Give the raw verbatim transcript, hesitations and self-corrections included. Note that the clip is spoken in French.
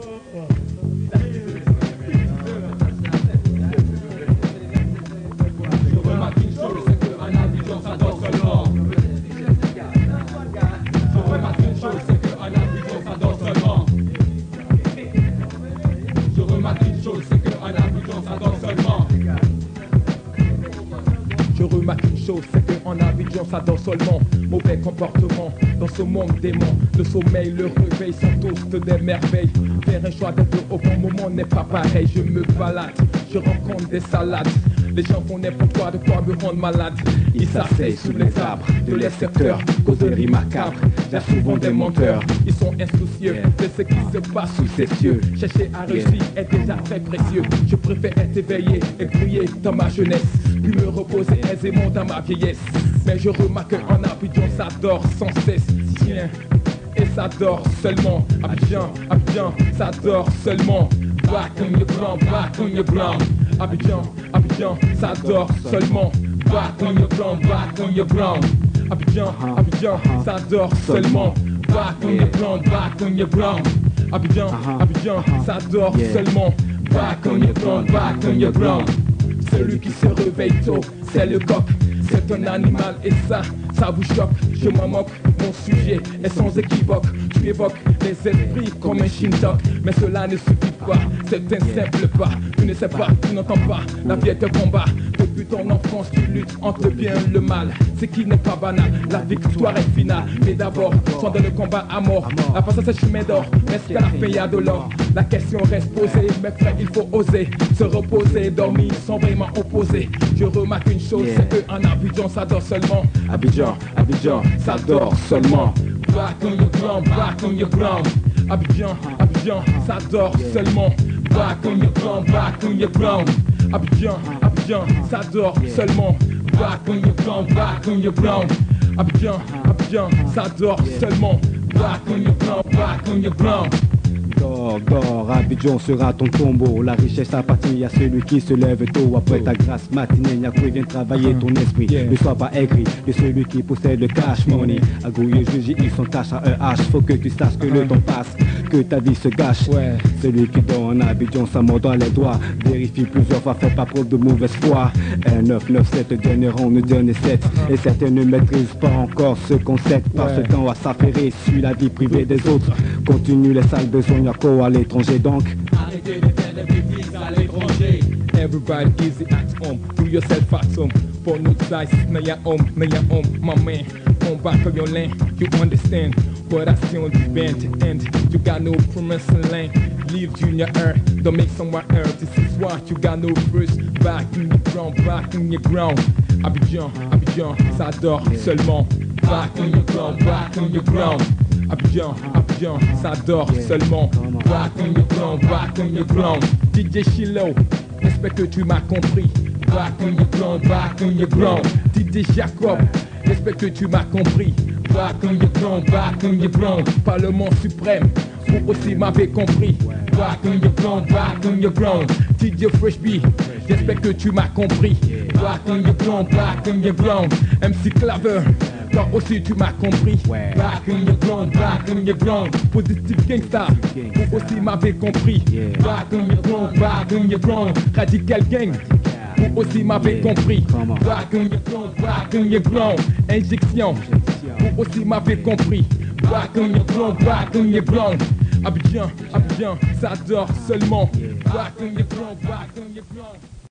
Je remarque une chose, c'est qu'en Abidjan ça dort seulement. Je remarque une chose, c'est qu'en Abidjan ça dort seulement. Je remarque une chose, c'est qu'en Abidjan ça dort seulement. Je remarque une chose, c'est qu'en Abidjan ça dort seulement. Mauvais comportement dans ce monde démon. Le sommeil, le réveil sont tous des merveilles. Faire un choix d'être au bon moment n'est pas pareil. Je me balade, je rencontre des salades. Les gens font n'importe quoi, de quoi me rendre malade. Ils s'asseyent sous les arbres de les secteurs, causeries macabres. J'ai souvent des menteurs, ils sont insoucieux de ce qui se passe sous ses cieux. Chercher à réussir est déjà très précieux. Je préfère être éveillé et briller dans ma jeunesse, puis me reposer aisément dans ma vieillesse. Mais je remarque qu'en Abidjan ça dort sans cesse. Tiens, et ça dort seulement. Abidjan, Abidjan, ça dort seulement. Back on your ground, back on your ground. Abidjan, Abidjan, ça dort seulement. Back on your ground, back on your ground. Abidjan, Abidjan, ça dort seulement. Back on your ground, back on your ground. Abidjan, Abidjan, ça dort seulement. Back on your ground, back on your ground. Celui qui se réveille tôt, c'est le coq. C'est un animal et ça, ça vous choque. Je m'en moque, mon sujet est sans équivoque. Tu évoques les esprits comme un shintok. Mais cela ne suffit pas, c'est un simple pas. Tu ne sais pas, tu n'entends pas, la vie est un combat. Depuis ton enfance tu luttes entre le bien et le mal. Ce qui n'est pas banal, la victoire est finale. Mais d'abord, sont dans le combat à mort. La face c'est chemin d'or, mais est-ce qu'à la fin il y a de l'or? La question reste posée, mes frères il faut oser. Se reposer, dormir sont vraiment opposés. Je remarque une chose, c'est qu'en Abidjan ça dort seulement. Abidjan, Abidjan, ça dort seulement. Back on your ground, back on your ground. Abidjan, Abidjan, ça dort seulement. Back on your ground, back on your ground. Abidjan, Abidjan, ça dort seulement. Back on your ground, back on your ground. Abidjan, Abidjan, ça dort seulement. Back on your ground, back on your ground. Dors, dors, Abidjan sera ton tombeau. La richesse appartient à celui qui se lève tôt. Après ta grâce matinée, Niakou vient travailler ton esprit. Ne sois pas aigri de celui qui possède le cash money. Agouille juge, ils sont tâches à un H. Faut que tu saches que le temps passe, que ta vie se gâche. Celui qui dort en Abidjan, ça mord dans les doigts. Vérifie plusieurs fois, fais pas preuve de mauvaise foi. Un neuf neuf sept, dernier rang, le dernier sept. Et certains ne maîtrisent pas encore ce concept. Parce que temps à s'affairer, suit la vie privée des autres. Continue les sales besoins. À l'étranger donc. Arrêtez de faire des bêtises à l'étranger. Everybody easy at home, do yourself at home. For no size, na ya home, na ya home, my man. Come back on your lane, you understand. But I still on the bend to end. You got no promise in land. Leave junior earth, don't make someone earth. This is why you got no first. Back in your ground, back in your ground. Abidjan, Abidjan, ça dort seulement. Back on your ground, back on your ground. Abidjan, Abidjan, ça dort seulement. Back on your ground, back on your ground. D J Shilo, j'espère que tu m'as compris. Back on your ground, back on your ground. D J Jacob, j'espère que tu m'as compris. Back on your ground, back on your ground. Parlement suprême, vous aussi m'avez compris. Back on your ground, back on your ground. D J Fresh B, j'espère que tu m'as compris. Back on your ground, back on your ground. M C Claver, toi aussi tu m'as compris. Back on your ground, back on your ground. Positive Gangsta, vous aussi m'avez compris. Back on your ground, back on your ground. Radical Gang, vous aussi m'avez compris. Back on your ground, back on your ground. Injection, vous aussi m'avez compris. Back on your ground, back on your ground. Abidjan, Abidjan, ça dort seulement. Back on your ground, back on your ground.